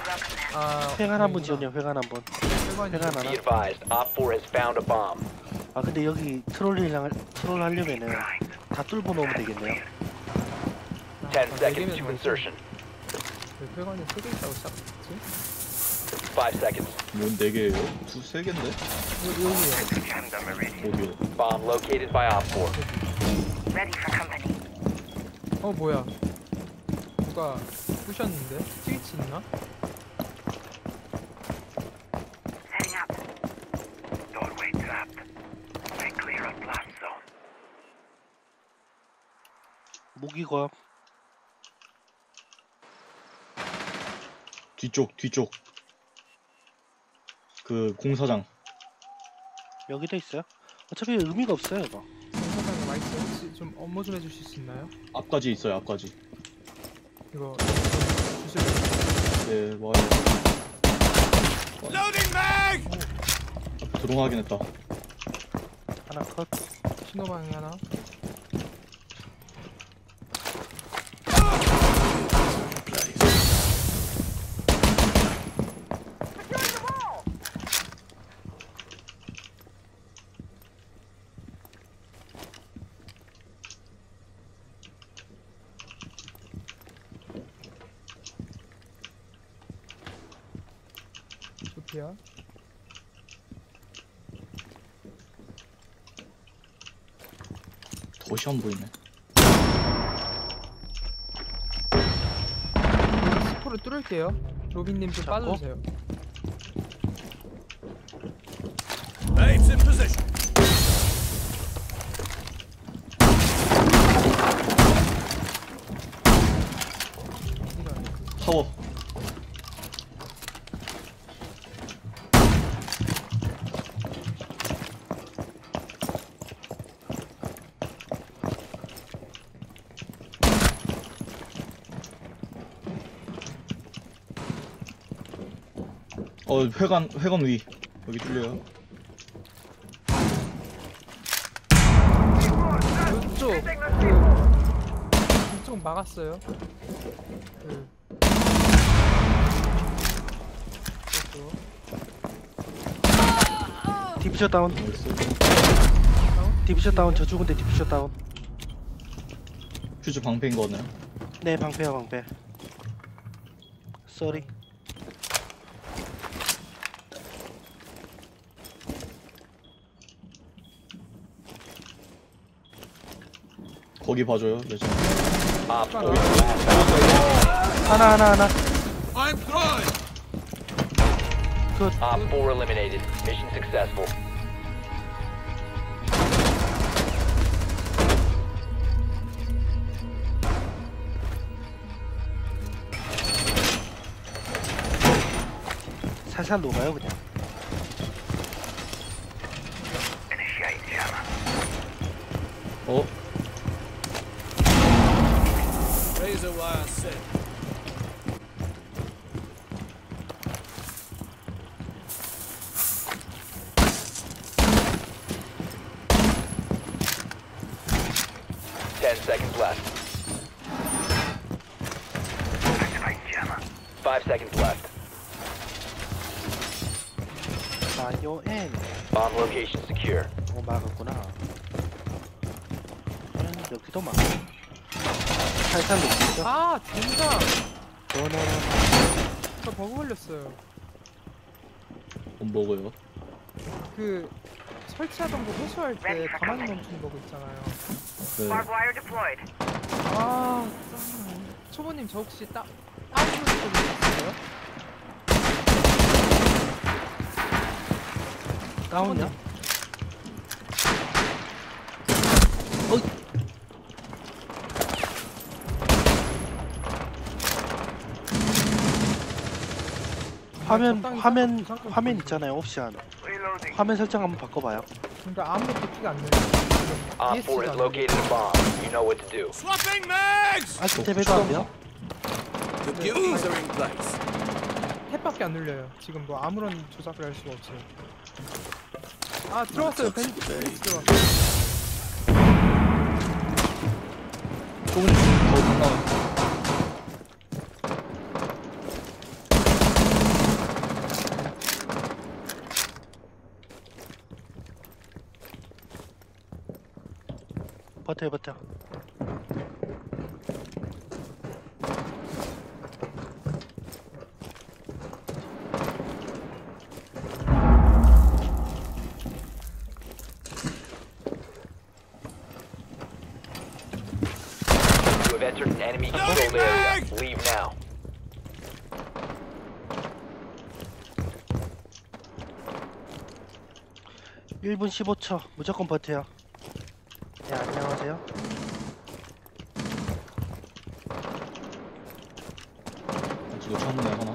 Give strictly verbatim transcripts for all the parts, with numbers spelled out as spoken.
아, 회관 한 번 지었냐? 회관 한 번. 회관이 회관 Be 하나. advised, Op four has found a bomb. 아 근데 여기 트롤이랑 트롤 하려면은 다 뚫고 놓으면 되겠네요. Ten 아, seconds 네 to 개면 insertion. 왜 회관이 세 개 있다고 시작했지? Five seconds. 뭔 네 개예요? 두 세 개인데? 여기, 여기요. 어디요? Bomb located by Op four. Ready for company. 어, 뭐야. 누가 부셨는데? 스위치 있나? Setting up. Doorway trapped. They clear a blast zone. 무기과 뒤쪽 뒤쪽 그 공사장. 여기도 있어요. 어차피 의미가 없어요 이거. 공사장에 와 있어요. 혹시 좀 업무 좀 해주실 수 있나요? 앞까지 있어요. 앞까지. 이거 주실래요? 네 와요. Loading mag! 드론 확인했다. 하나 컷. 신호방향 하나. 소피아. 덫이 안 보이네. 스포를 뚫을게요. 로빈님 좀 잡고? 빠져주세요. Babes in position. 타워. 어 회관 회관 위 여기 뚫려요. 이쪽 그 이쪽 막았어요. 그 이쪽. 디퓨저 다운. 나이스. 디퓨저 다운. 저 죽은데 디퓨저 다운. 퓨즈 방패인 거네. 네 방패야 방패. 쏘리. 거기 봐줘요. 레전. Op four. 하나 하나 하나. I'm throwing. 굿. Op four eliminated. Mission successful. 살살 녹아요 그냥. Initiate jammer. 어 Razor wire set. Ten seconds left. Activate jammer. Five seconds left. 마요 엔. Bomb location secure. 어 막았구나. 음, 여기도 막. 살살 녹죠. 아, 된다. 너너너. 저 버그 걸렸어요. 못 먹어요. 그 설치하던 거 회수할 때 가만히 멈추는 버그 있잖아요. 네. Barbed wire deployed. 아, 짱나. 초보님 저 혹시 따 다운 소리 좀 있어요? 다운이야? 어이. 화면 적당히 화면 잠깐, 잠깐 화면 보여줘. 있잖아요 옵션. Reloading. 화면 설정 한번 바꿔봐요. 그러니까 아무것도 키가 안 눌려. Op four has located a bomb. You know what to do. Swapping mags! 아직 대배도 안 돼요? Computers are in place. 탭밖에 안 눌려요. 지금 뭐 아무런 조작을 할 수가 없어요. 아, 들어왔어요. 벤 벤츠 들어왔어. 조금 더 가까워. 버텨 버텨. You have entered an enemy controlled area. Leave now. 일 분 십오 초 무조건 버텨요. 네 안녕하세요. 저거 창문에 하나.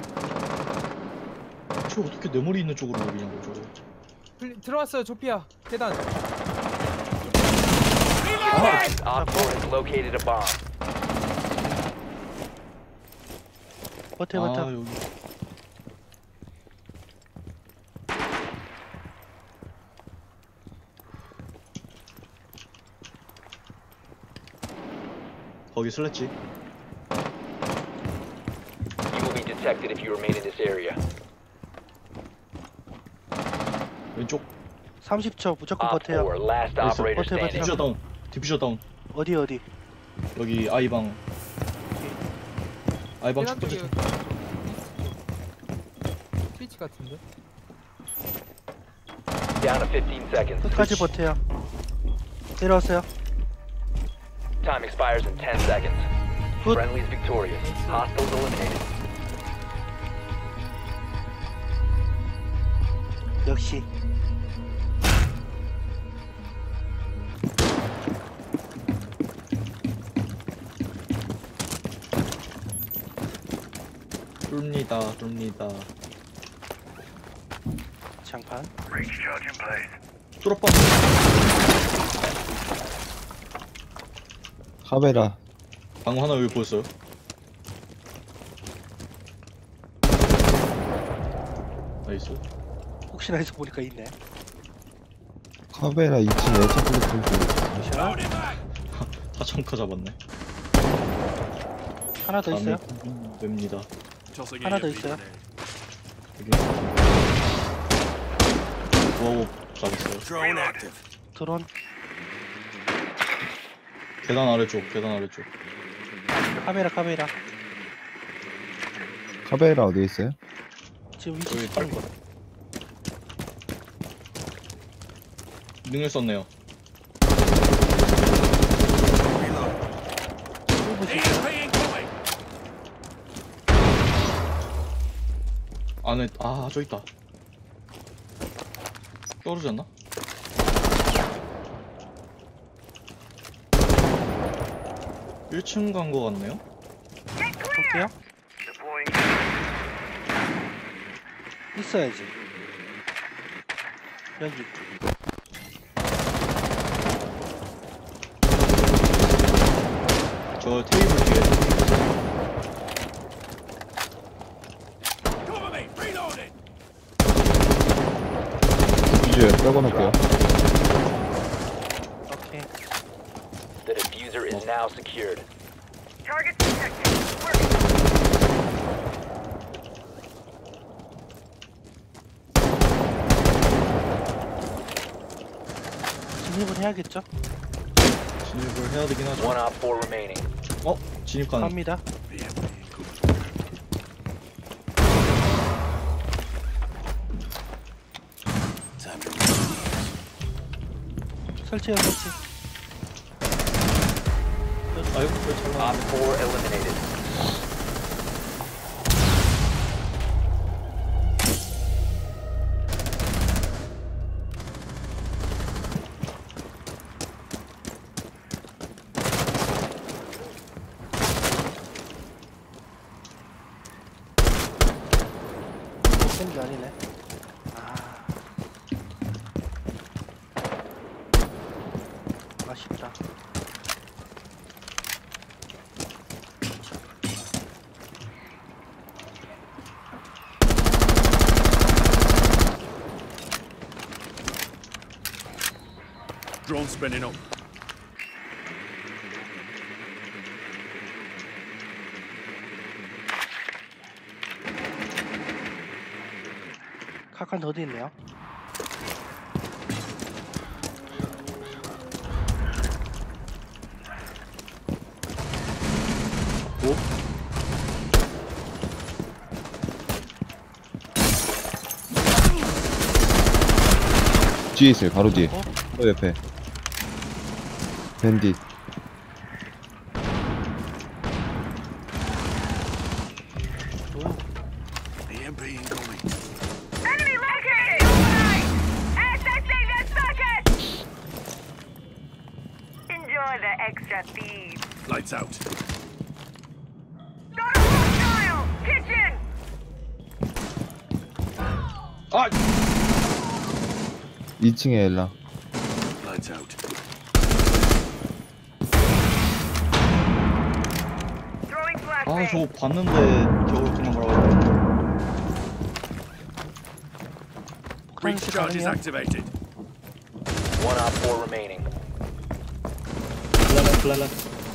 저 어떻게 내 머리 있는 쪽으로 노리냐고 저거. 플리- 들어왔어요 조피아 계단. Op four has located a bomb. 버텨 버텨. 아 여기. 거기 슬래치. You will be detected if you remain in this area. 왼쪽. 삼십 초 무조건 Op 버텨요. four, last Listen, operator 버텨, 버텨. standing. 디퓨저 다운. 디퓨저 다운. 어디 어디? 여기 아이방. 아이방 첫 계단 번째. 쪽에 트위치 같은데. Down to fifteen seconds. 끝까지 버텨요. 내려왔어요. Time expires in ten seconds. 굿. Friendly's victorious. Hostiles eliminated. 역시. 뚫립니다. 뚫립니다. 장판. Breach charge in place. 뚫어빵. 카메라. 방금 하나 여기 보였어요. 나이스. 혹시나 해서 보니까 있네. 카메라 이 층 예측 플랫폼 자, 타청카 잡았네. 하나 더 있어요. 다음에 됩니다. 하나 더 있어요. 여기. 와우 잡았어요. Drone active. 드론. 계단 아래쪽. 계단 아래쪽. 카메라 카메라. 카메라 어디 있어요? 지금 여기 위치 찍는 거. 능력 썼네요. 안에 아 저 있다. 떨어지 않나? 일 층 간 거 같네요. 볼게요. Deploying. 있어야지. 여기. 저 테이블 뒤에. Cover me. Reloading. 비주얼 빼고 놓을게요. 오케이. The diffuser is now secured. Target detected. Working. 진입을 해야겠죠? 진입을 해야 되긴 하죠. One op four remaining. 어? 진입 가능. 갑니다. Time to 설치해요 설치. 아이고 왜잘 Op 나와. four eliminated. 못된 게 아니네. 아. 아쉽다. Drone spinning up. 카칸 어디 있네요? 뒤에 있어요. 바로 뒤에. 어? 저 옆에. 밴딧. E M P incoming. Enemy located! Nice! S S A that socket! Enjoy the extra feed. Lights out. Got a hostile! Kitchen! 아! 이 층에 엘라. Lights out. Throwing 아 flashbang. 저거 봤는데 겨우 그냥 뭐라고. Breach 크란시 charge is 가능해요? activated. One op four remaining. 블랄라 블랄라.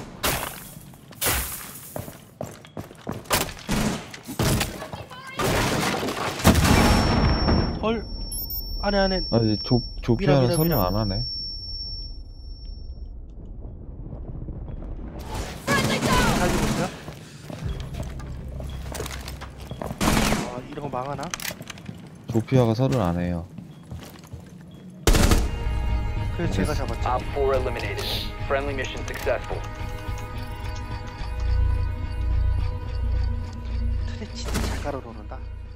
헐. 안에 안에. 아, 이제 조, 미라, 조피아는 미라, 선을 미라. 안 하네. 살리고 있어요? 아 이런 거 망하나? 조피아가 선을 안 해요. 그래서 제가 잡았죠. Op four eliminated. Friendly mission successful. 트레 진짜 잘 깔아놓는다.